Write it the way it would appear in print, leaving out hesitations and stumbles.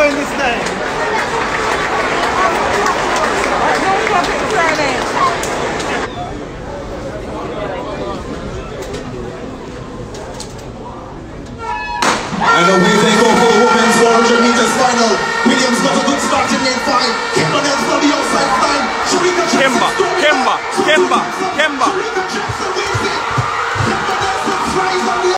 enjoying this day? And we take over the women's 400 meters final. Williams got a good start in lane 5.